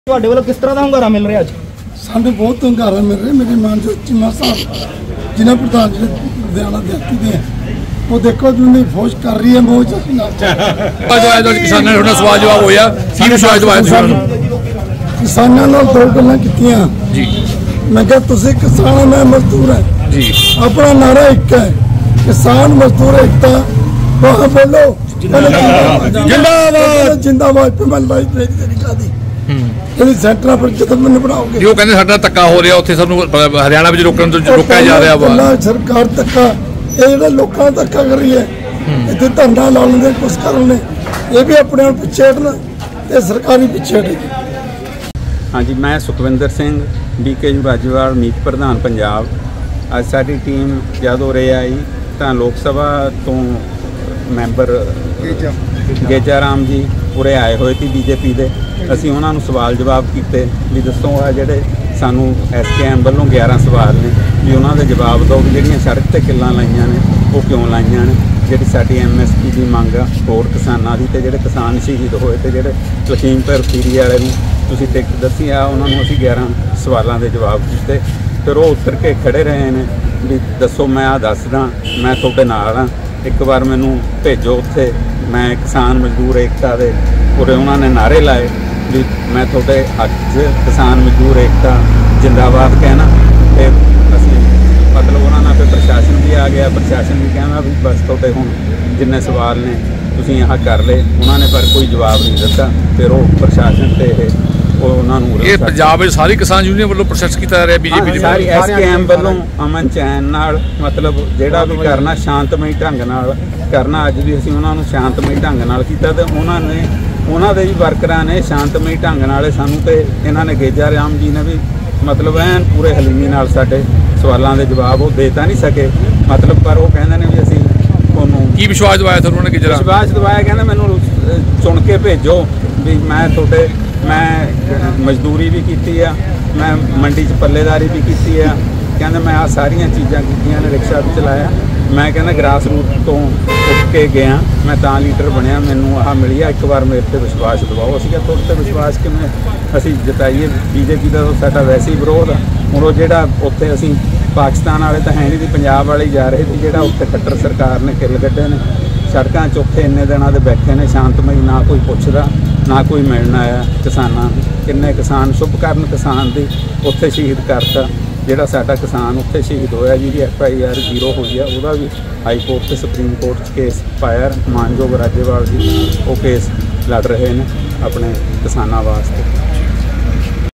ਤੁਹਾਡੇ ਵੱਲੋਂ ਕਿਸ ਤਰ੍ਹਾਂ ਦਾ ਹੁੰਗਾਰਾ ਮਿਲ ਰਿਹਾ ਅੱਜ? ਸਾਨੂੰ ਬਹੁਤ ਹੁੰਗਾਰਾ ਮਿਲ ਰਿਹਾ। ਮੇਰੇ ਮਾਨਯੋਗ ਚੀਮਾ ਸਾਹਿਬ ਜ਼ਿਲ੍ਹਾ ਪ੍ਰਧਾਨ ਜਿਹੜੇ ਲੁਧਿਆਣਾ ਦਿਹਾਤੀ ਦੇ ਉਹ ਦੇਖੋ ਜਿੰਨੀ ਫੌਜ ਕਰ ਰਹੀ ਹੈ ਮੋਜ ਕਿਸਾਨਾਂ ਨੇ ਸਵਾਲ ਜਵਾਬ ਹੋਇਆ ਕਿਸਾਨਾਂ ਨਾਲ ਦੋ ਗੱਲਾਂ ਕੀਤੀਆਂ ਜੀ। ਮੈਂ ਕਿਹਾ ਤੁਸੀਂ ਕਿਸਾਨ ਮੈਂ ਮਜ਼ਦੂਰ ਹੈ ਜੀ। ਆਪਣਾ ਨਾਰਾ ਇੱਕ ਹੈ, ਕਿਸਾਨ ਮਜ਼ਦੂਰ ਏਕਤਾ। ਬਾਹ ਬੋਲੋ ਜਿੰਦਾਬਾਦ ਜਿੰਦਾਬਾਦ। ਮੈਂ ਲਾਈਵ ਤਰੀਕਾ ਦੀ ਜਿਹੜੀ ਸੈਂਟਰਾਂ ਪਰ ਜਦੋਂ ਮੈਨੂੰ ਬਣਾਓਗੇ ਜੋ ਕਹਿੰਦੇ ਸਾਡਾ ਧੱਕਾ ਹੋ ਰਿਹਾ ਉੱਥੇ ਸਾਨੂੰ ਹਰਿਆਣਾ ਵਿੱਚ ਰੋਕਣ ਤੋਂ ਰੋਕਿਆ ਜਾ ਰਿਹਾ ਵਾ। ਸਰਕਾਰ ਧੱਕਾ ਇਹ ਜਿਹੜਾ ਲੋਕਾਂ ਦਾ ਧੱਕਾ ਕਰ ਰਹੀ ਹੈ ਇੱਥੇ ਧਰਨਾ ਲਾਉਣ ਦੇ ਕੁਛ ਕਰਨ ਨੇ ਇਹ ਵੀ ਆਪਣੇ ਆਪ ਪਿੱਛੇ ਹਟਣ ਤੇ ਸਰਕਾਰੀ ਪਿੱਛੇ ਹਟੇਗੀ। ਹਾਂਜੀ, ਮੈਂ ਸੁਖਵਿੰਦਰ ਸਿੰਘ BK ਰਾਜੇਵਾਲ ਮੀਤ ਪ੍ਰਧਾਨ ਪੰਜਾਬ। ਅੱਜ ਸਾਡੀ ਟੀਮ ਜਦ ਉਰੇ ਆਈ ਤਾਂ ਲੋਕ ਸਭਾ ਤੋਂ ਮੈਂਬਰ ਗੇਜਾ ਰਾਮ ਜੀ ਉਰੇ ਆਏ ਹੋਏ ਸੀ BJP ਦੇ। ਅਸੀਂ ਉਹਨਾਂ ਨੂੰ ਸਵਾਲ ਜਵਾਬ ਕੀਤੇ ਵੀ ਦੱਸੋ ਆ ਜਿਹੜੇ ਸਾਨੂੰ SKM ਵੱਲੋਂ 11 ਸਵਾਲ ਨੇ ਵੀ ਉਹਨਾਂ ਦੇ ਜਵਾਬ ਦਿਓ ਵੀ ਜਿਹੜੀਆਂ ਸੜਕ 'ਤੇ ਕਿੱਲਾਂ ਲਾਈਆਂ ਨੇ ਉਹ ਕਿਉਂ ਲਾਈਆਂ ਨੇ, ਜਿਹੜੀ ਸਾਡੀ MSP ਦੀ ਮੰਗ ਆ ਹੋਰ ਕਿਸਾਨਾਂ ਦੀ ਤੇ ਜਿਹੜੇ ਕਿਸਾਨ ਸ਼ਹੀਦ ਹੋਏ ਤੇ ਜਿਹੜੇ ਲਖੀਮਪੁਰ ਖੀਰੀ ਵਾਲੇ ਨੂੰ ਤੁਸੀਂ ਟਿਕਟ ਦੱਸੀ ਆ ਉਹਨਾਂ ਨੂੰ ਅਸੀਂ 11 ਸਵਾਲਾਂ ਦੇ ਜਵਾਬ ਦਿੱਤੇ। ਫਿਰ ਉਹ ਉੱਤਰ ਕੇ ਖੜੇ ਰਹੇ ਨੇ ਵੀ ਦੱਸੋ ਮੈਂ ਆ ਦੱਸਦਾ ਮੈਂ ਤੁਹਾਡੇ ਨਾਲ ਹਾਂ, ਇੱਕ ਵਾਰ ਮੈਨੂੰ ਭੇਜੋ ਉੱਥੇ। ਮੈਂ ਕਿਸਾਨ ਮਜ਼ਦੂਰ ਏਕਤਾ ਦੇ ਉਰੇ ਉਹਨਾਂ ਨੇ ਨਾਅਰੇ ਲਾਏ ਵੀ ਮੈਂ ਤੁਹਾਡੇ ਹੱਕ 'ਚ ਕਿਸਾਨ ਮਜ਼ਦੂਰ ਏਕਤਾ ਜਿੰਦਾਬਾਦ ਕਹਿਣਾ। ਤੇ ਅਸੀਂ ਮਤਲਬ ਉਹਨਾਂ ਨਾਲ ਫਿਰ ਪ੍ਰਸ਼ਾਸਨ ਵੀ ਆ ਗਿਆ, ਪ੍ਰਸ਼ਾਸਨ ਵੀ ਕਹਿੰਦਾ ਵੀ ਬਸ ਤੁਹਾਡੇ ਹੁਣ ਜਿੰਨੇ ਸਵਾਲ ਨੇ ਤੁਸੀਂ ਆਹ ਕਰ ਲਏ। ਉਹਨਾਂ ਨੇ ਪਰ ਕੋਈ ਜਵਾਬ ਨਹੀਂ ਦਿੱਤਾ। ਫਿਰ ਉਹ ਪ੍ਰਸ਼ਾਸਨ ਤੇ ਉਹਨਾਂ ਨੂੰ ਇਹ ਪੰਜਾਬ ਵਿੱਚ ਸਾਰੀ ਕਿਸਾਨ ਯੂਨੀਅਨ ਵੱਲੋਂ ਪ੍ਰੋਸੈਸ ਕੀਤਾ ਜਾ ਰਿਹਾ BJP ਸਾਰੀ SKM ਵੱਲੋਂ ਅਮਨ ਚੈਨ ਨਾਲ ਮਤਲਬ ਜਿਹੜਾ ਵੀ ਕਰਨਾ ਸ਼ਾਂਤਮਈ ਢੰਗ ਨਾਲ ਕਰਨਾ। ਅੱਜ ਵੀ ਅਸੀਂ ਉਹਨਾਂ ਨੂੰ ਸ਼ਾਂਤਮਈ ਢੰਗ ਨਾਲ ਕੀਤਾ ਤੇ ਉਹਨਾਂ ਦੇ ਵੀ ਵਰਕਰਾਂ ਨੇ ਸ਼ਾਂਤਮਈ ਢੰਗ ਨਾਲ ਸਾਨੂੰ ਤੇ ਇਹਨਾਂ ਨੇ ਗੇਜਾ ਰਾਮ ਜੀ ਨੇ ਵੀ ਮਤਲਬ ਐਨ ਪੂਰੇ ਹਲੀਮੀ ਨਾਲ ਸਾਡੇ ਸਵਾਲਾਂ ਦੇ ਜਵਾਬ ਉਹ ਦੇ ਤਾਂ ਨਹੀਂ ਸਕੇ ਮਤਲਬ, ਪਰ ਉਹ ਕਹਿੰਦੇ ਨੇ ਵੀ ਅਸੀਂ ਤੁਹਾਨੂੰ ਕੀ ਵਿਸ਼ਵਾਸ ਦਵਾਇਆ ਤੁਹਾਨੂੰ ਉਹਨਾਂ ਨੇ? ਵਿਸ਼ਵਾਸ ਦਵਾਇਆ, ਕਹਿੰਦੇ ਮੈਨੂੰ ਚੁਣ ਕੇ ਭੇਜੋ ਵੀ ਮੈਂ ਤੁਹਾਡੇ ਮੈਂ ਮਜ਼ਦੂਰੀ ਵੀ ਕੀਤੀ ਆ, ਮੈਂ ਮੰਡੀ 'ਚ ਪੱਲੇਦਾਰੀ ਵੀ ਕੀਤੀ ਆ। ਕਹਿੰਦੇ ਮੈਂ ਆਹ ਸਾਰੀਆਂ ਚੀਜ਼ਾਂ ਕੀਤੀਆਂ ਨੇ, ਰਿਕਸ਼ਾ ਵੀ ਚਲਾਇਆ। ਮੈਂ ਕਹਿੰਦਾ ਗ੍ਰਾਸ ਰੂਟ ਤੋਂ ਉੱਠ ਕੇ ਗਿਆ, ਮੈਂ ਤਾਂ ਲੀਡਰ ਬਣਿਆ, ਮੈਨੂੰ ਆਹ ਮਿਲੀ ਆ। ਇੱਕ ਵਾਰ ਮੇਰੇ 'ਤੇ ਵਿਸ਼ਵਾਸ ਦਿਵਾਓ। ਅਸੀਂ ਕਿਹਾ ਤੁਹਾਡੇ 'ਤੇ ਵਿਸ਼ਵਾਸ ਕਿਵੇਂ ਅਸੀਂ ਜਤਾਈਏ? BJP ਦਾ ਸਾਡਾ ਵੈਸੇ ਹੀ ਵਿਰੋਧ ਆ। ਹੁਣ ਉਹ ਜਿਹੜਾ ਉੱਥੇ ਅਸੀਂ ਪਾਕਿਸਤਾਨ ਵਾਲੇ ਤਾਂ ਹੈ ਨਹੀਂ ਸੀ, ਪੰਜਾਬ ਵਾਲੇ ਹੀ ਜਾ ਰਹੇ ਸੀ। ਜਿਹੜਾ ਉੱਥੇ ਖੱਟਰ ਸਰਕਾਰ ਨੇ ਕਿੱਲ ਕੱਢੇ ਨੇ ਸੜਕਾਂ 'ਚ ਉੱਥੇ ਇੰਨੇ ਦਿਨਾਂ ਦੇ ਬੈਠੇ ਨੇ ਸ਼ਾਂਤਮਈ, ਨਾ ਕੋਈ ਪੁੱਛਦਾ ਨਾ ਕੋਈ ਮਿਲਣ ਆਇਆ ਕਿਸਾਨਾਂ ਨੂੰ। ਕਿੰਨੇ ਕਿਸਾਨ ਸ਼ੁਭਕਰਨ ਕਿਸਾਨ ਦੀ ਉੱਥੇ ਸ਼ਹੀਦ ਕਰਤਾ। ਜਿਹੜਾ ਸਾਡਾ ਕਿਸਾਨ ਉੱਥੇ ਸ਼ਹੀਦ ਹੋਇਆ ਜਿਹਦੀ FIR 0 ਹੋਈ ਆ, ਉਹਦਾ ਵੀ ਹਾਈ ਕੋਰਟ ਤੇ ਸੁਪਰੀਮ ਕੋਰਟ 'ਚ ਕੇਸ ਪਾਇਆ। ਮਾਨਯੋਗ ਰਾਜੇਵਾਲ ਜੀ ਉਹ ਕੇਸ ਲੜ ਰਹੇ ਨੇ ਆਪਣੇ ਕਿਸਾਨਾਂ ਵਾਸਤੇ।